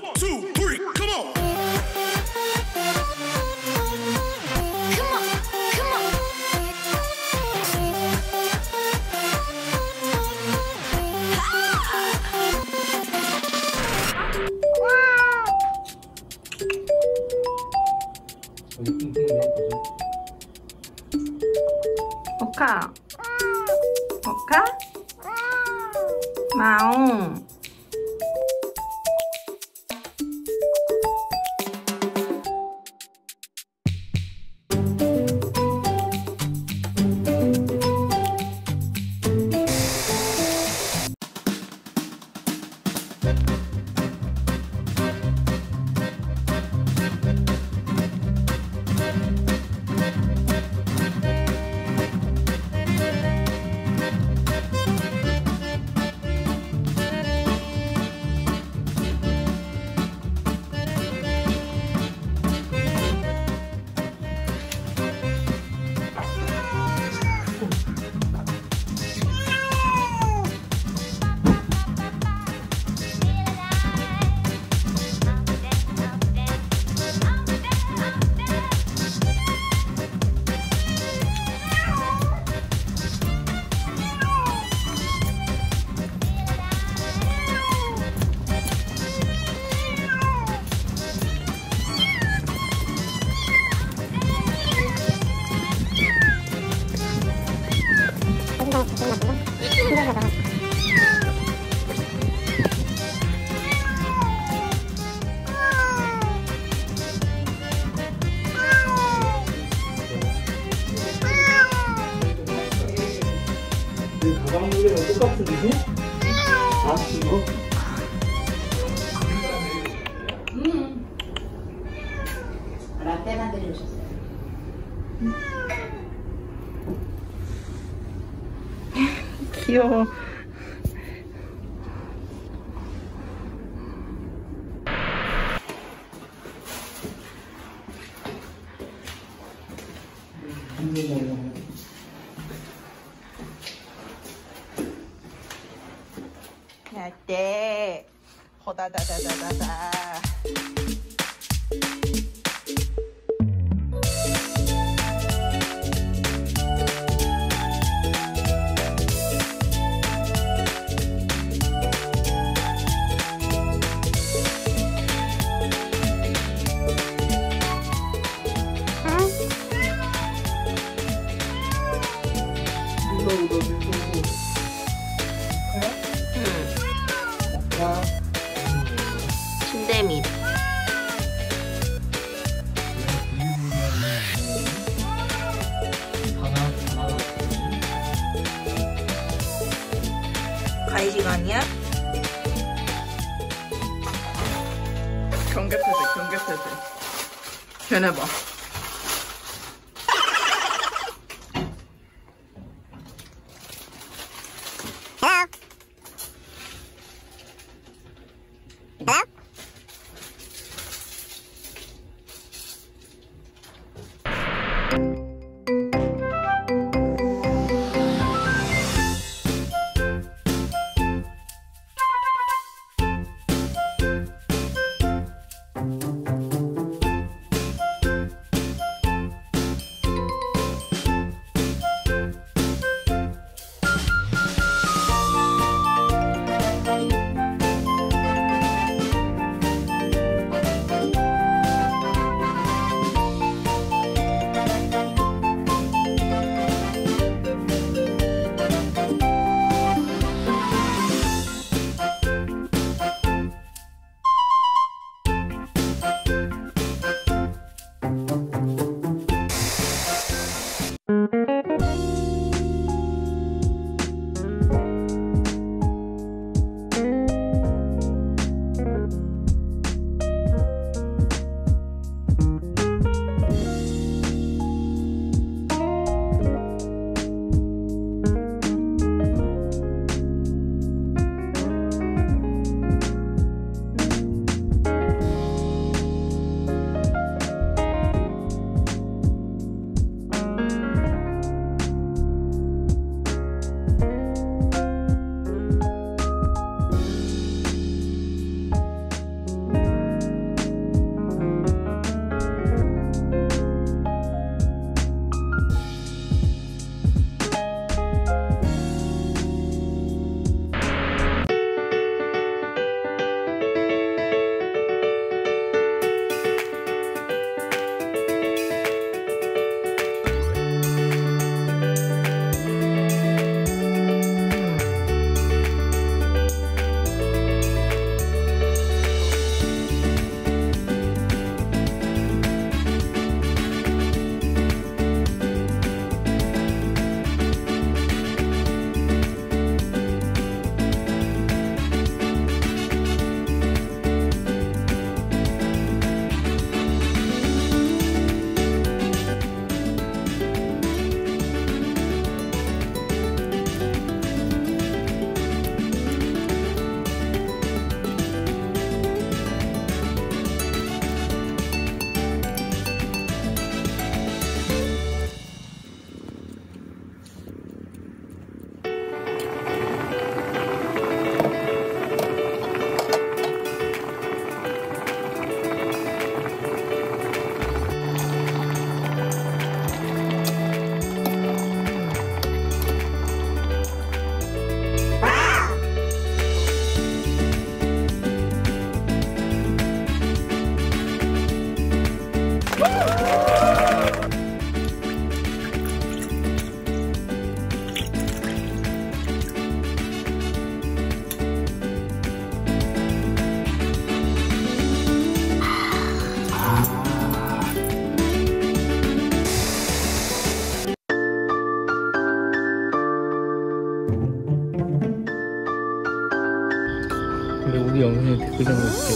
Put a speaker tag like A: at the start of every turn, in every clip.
A: two, three, come on.
B: 오카 오카 마옹
C: 가방 무게랑 똑같은데? 아, 이거?
D: 라떼 만들어주셨어요.
B: 귀여워. 라떼 호다다다다다다. 침대 밑. 가위 시간이야? 경계패드, 경계패드. 걔네 봐.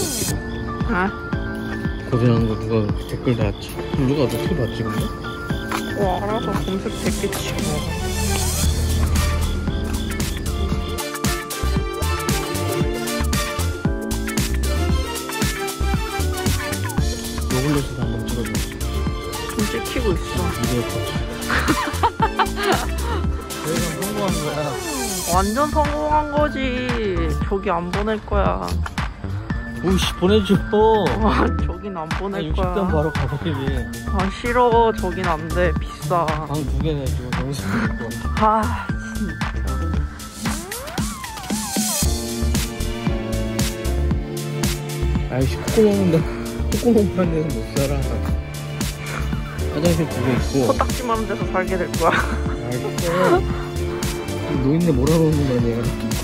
B: 아?
C: 고생한 거 누가 댓글 달았지? 누가 어떻게 봤지 근데?
B: 알아서 검색됐겠지 뭐.
C: 요글렛에서 한번 찍어줘.
B: 지금 찍히고 있어.
C: 저희가 성공한 거야.
B: 완전 성공한 거지. 저기 안 보낼 거야.
C: 오씨 보내줘.
B: 저긴 안 보낼
C: 60단
B: 거야.
C: 바로 가버리지.
B: 아 싫어. 저긴 안 돼. 비싸.
C: 방 2개 내줘. 너무 힘들고.
B: 아 진짜.
C: 아이씨 콧구멍 파는 데서 못 살아. 화장실 2개 있고.
B: 코딱지 많은 데서 살게 될 거야.
C: 알겠어. 노인네 몰아놓는 거 아니야.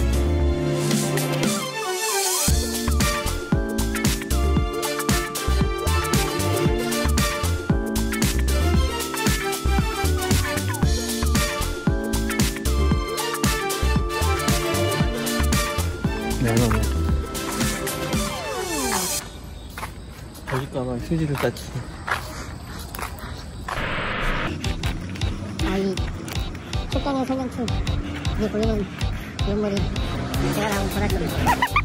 C: 미안하네. 거기까만 휴지를 땄지.
A: 이 속광의 성경충 위에 보이는 이물이 제가 나온 전화점